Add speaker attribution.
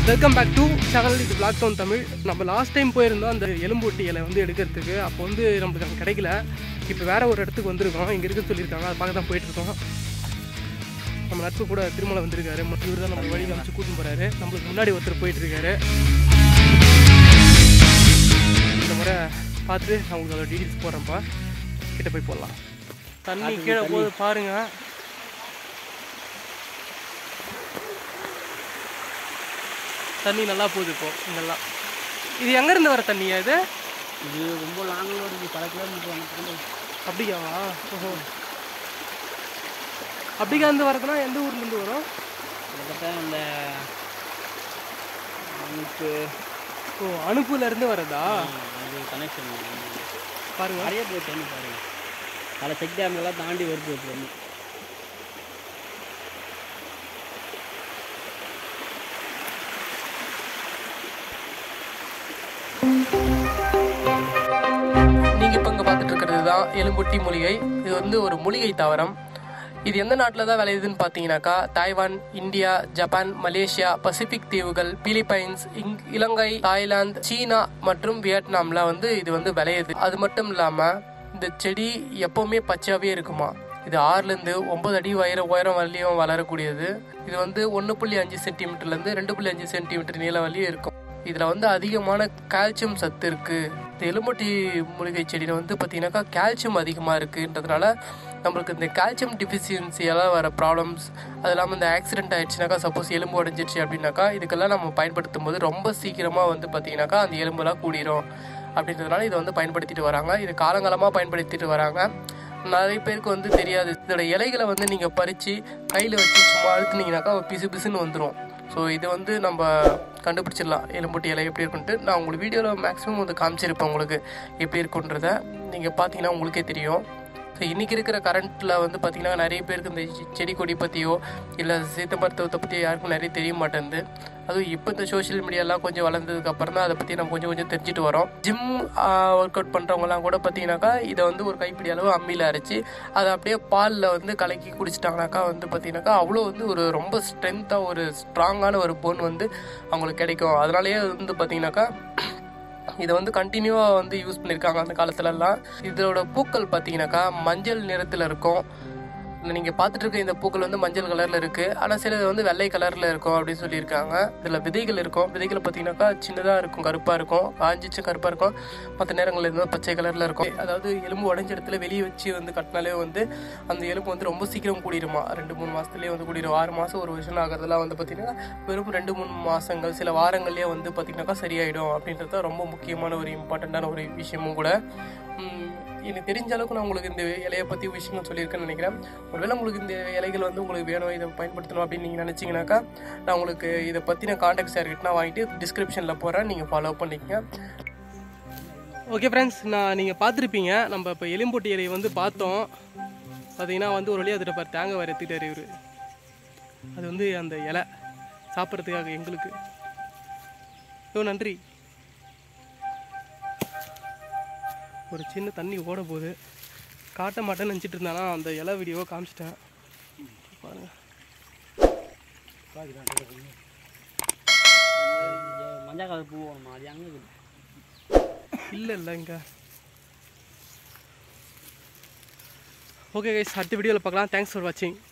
Speaker 1: Welcome back to channel. இது Vlogtowntamil. நம்ம last time போயிருந்தோம் அந்த எலும்போட்டி இலை வந்து எடுக்கிறதுக்கு. அப்போ வந்து நம்மளுக்கு அங்கே கிடைக்கல. இப்போ வேறு ஒரு இடத்துக்கு வந்திருக்கோம். இங்கே இருக்குன்னு சொல்லியிருக்காங்க. அதை பார்க்க தான் போயிட்டுருக்கோம். நம்ம நட்பு கூட திருமலை வந்திருக்காரு. இவர் தான் நம்ம வழியில் அமைச்சு கூட்டின்னு போகிறாரு. நம்மளுக்கு முன்னாடி ஒருத்தர் போயிட்டுருக்காரு. இந்த முறை பார்த்து நான் உங்களுக்கு அதோட டீட்டெயில்ஸ் போடுறேன்ப்பா. கிட்ட போய் போடலாம். தண்ணி கீழே போது பாருங்கள். தண்ணி நல்லா போகுது இப்போ இங்கெல்லாம். இது எங்கேருந்து வர தண்ணியா இது?
Speaker 2: இது ரொம்ப லாங்கில் வருது, பல கிலோமீட்டர் வந்து.
Speaker 1: அப்படியாவா? ஓஹோ. அப்படிக்காந்து வரதுனா எந்த ஊர்லேருந்து வரும்?
Speaker 2: கிட்டத்தட்ட அந்த அனுப்பு.
Speaker 1: ஓ, அனுப்புலேருந்து வரதா?
Speaker 2: அது கனெக்ஷன்
Speaker 1: பாருங்கள்.
Speaker 2: நிறைய போய் தண்ணி பாருங்கள். பல செக் டேம்லாம் தாண்டி வருது தண்ணி.
Speaker 1: நீங்கள் இப்போ இங்கே பார்த்துட்டு இருக்கிறது தான் எலும்பொட்டி மூலிகை. இது வந்து ஒரு மூலிகை தாவரம். இது எந்த நாட்டில் தான் விளையுதுன்னு பார்த்தீங்கன்னாக்கா Taiwan, India, Japan, Malaysia, Pacific தீவுகள், பிலிப்பைன்ஸ், இலங்கை, தாய்லாந்து, சீனா மற்றும் வியட்நாமில் வந்து இது வந்து விளையுது. அது மட்டும் இல்லாமல் இந்த செடி எப்போவுமே பச்சையாகவே இருக்குமா. இது 6லேருந்து 9 அடி உயரம் வரலையும் வளரக்கூடியது. இது வந்து 1.5 சென்டிமீட்டர்லேருந்து 2.5 சென்டிமீட்டர் நீளம் வரலையும் இருக்கும். இதில் வந்து அதிகமான கால்சியம் சத்து இருக்குது. இந்த எலும்பொட்டி மூலிகை செடியில் வந்து பார்த்திங்கனாக்கா கால்சியம் அதிகமாக இருக்குன்றதுனால நம்மளுக்கு இந்த கால்சியம் டிஃபிஷியன்சியால் வர ப்ராப்ளம்ஸ், அது இல்லாமல் இந்த ஆக்சிடென்ட் ஆகிடுச்சுனாக்கா, சப்போஸ் எலும்பு உடஞ்சிருச்சு அப்படின்னாக்கா இதுக்கெல்லாம் நம்ம பயன்படுத்தும் போது ரொம்ப சீக்கிரமாக வந்து பார்த்திங்கனாக்கா அந்த எலும்பெல்லாம் கூடிரும் அப்படின்றதுனால இதை வந்து பயன்படுத்திட்டு வராங்க. இது காலங்காலமாக பயன்படுத்திட்டு வராங்க. நிறைய பேருக்கு வந்து தெரியாது. இதோட இலைகளை வந்து நீங்கள் பறித்து கையில் வச்சு சும்மா அழுத்துனீங்கனாக்கா பிசு பிசுன்னு வந்துடும். ஸோ இது வந்து நம்ம கண்டுபிடிச்சிடலாம் எலும்பொட்டி இலை எப்படி இருக்குன்ட்டு. நான் உங்களுக்கு வீடியோவில் மேக்ஸிமம் வந்து காமிச்சிருப்பேன் உங்களுக்கு எப்படி இருக்குன்றத. நீங்கள் பார்த்தீங்கன்னா உங்களுக்கே தெரியும். ஸோ இன்றைக்கி இருக்கிற கரண்ட்டில் வந்து பார்த்திங்கன்னா நிறைய பேருக்கு இந்த செடி கொடி பற்றியோ இல்லை சித்த மருத்துவத்தை பற்றியோ யாருக்கும் நிறைய தெரிய மாட்டேங்குது. அதுவும் இப்போ இந்த சோஷியல் மீடியாலாம் கொஞ்சம் வளர்ந்ததுக்கப்புறம் தான் அதை பற்றி நம்ம கொஞ்சம் தெரிஞ்சுட்டு வரோம். ஜிம் ஒர்க் அவுட் பண்ணுறவங்கலாம் கூட பார்த்திங்கனாக்கா இதை வந்து ஒரு கைப்பிடி அளவு அம்மியில் அரைச்சி அதை அப்படியே பாலில் வந்து கலக்கி குடிச்சிட்டாங்கனாக்கா வந்து பார்த்திங்கனாக்கா அவ்வளோ வந்து ஒரு ரொம்ப ஸ்ட்ரென்த்தாக ஒரு ஸ்ட்ராங்கான ஒரு போன் வந்து அவங்களுக்கு கிடைக்கும். அதனாலேயே வந்து பார்த்திங்கனாக்கா இதை வந்து கண்டினியூவாக வந்து யூஸ் பண்ணியிருக்காங்க அந்த காலத்துலலாம். இதோட பூக்கள் பார்த்தீங்கன்னாக்கா மஞ்சள் நிறத்தில் இருக்கும். நீங்கள் பார்த்துட்டு இருக்க இந்த பூக்கள் வந்து மஞ்சள் கலரில் இருக்குது. ஆனால் சிலது வந்து வெள்ளை கலரில் இருக்கும் அப்படின்னு சொல்லியிருக்காங்க. இதில் விதைகள் இருக்கும். விதைகள் பார்த்தீங்கன்னாக்கா சின்னதாக இருக்கும், கருப்பாக இருக்கும், காஞ்சிச்சு கருப்பாக இருக்கும். மற்ற நேரங்களில் இருந்தால் பச்சை கலரில் இருக்கும். அதாவது எலும்பு உடஞ்ச இடத்துல வெளியே வச்சு வந்து கட்டினாலே வந்து அந்த எலும்பு வந்து ரொம்ப சீக்கிரம் கூடிருமா. 2-3 மாதத்துலேயே வந்து கூடிரும். 6 மாதம் 1 வருஷம் ஆகிறதுலாம் வந்து பார்த்திங்கன்னா வெறும் 2-3 மாதங்கள் சில வாரங்கள்லேயே வந்து பார்த்திங்கனாக்கா சரியாயிடும். அப்படின்றது தான் ரொம்ப முக்கியமான ஒரு இம்பார்ட்டண்ட்டான ஒரு விஷயமும் கூட. எனக்கு தெரிஞ்ச அளவுக்கு நான் உங்களுக்கு இந்த இலையை பற்றி விஷயங்கள் சொல்லியிருக்கேன்னு நினைக்கிறேன். ஒருவேளை உங்களுக்கு இந்த இலைகள் வந்து உங்களுக்கு வேணும், இதை பயன்படுத்தணும் அப்படின்னு நீங்கள் நினச்சிங்கனாக்கா நான் உங்களுக்கு இதை பற்றின கான்டாக்ட்ஸ் யார்கிட்ட வாங்கிட்டு டிஸ்கிரிப்ஷனில் போகிறேன், நீங்கள் ஃபாலோ பண்ணிக்கங்க. ஓகே ஃப்ரெண்ட்ஸ், நீங்கள் பார்த்துருப்பீங்க. நம்ம இப்போ எலும்பொட்டி இலையை வந்து பார்த்தோம். பார்த்தீங்கன்னா வந்து ஒரு வழியாக அதில் பாரு தேங்காய் வர எடுத்துட்டார் இவர். அது வந்து அந்த இலை சாப்பிட்றதுக்காக எங்களுக்கு. நன்றி. ஒரு சின்ன தண்ணி ஓட போகுது. காட்ட மாட்டேன்னு நினச்சிட்டு இருந்தானா அந்த இலை வீடியோவை காமிச்சிட்டேன் பாருங்கள்.
Speaker 2: மஞ்சள் கலர் பூ வேணுமா? அது அங்கே
Speaker 1: இல்லை இங்கே. ஓகே கைஸ், அடுத்த வீடியோவில் பார்க்கலாம். தேங்க்ஸ் ஃபார் வாட்சிங்.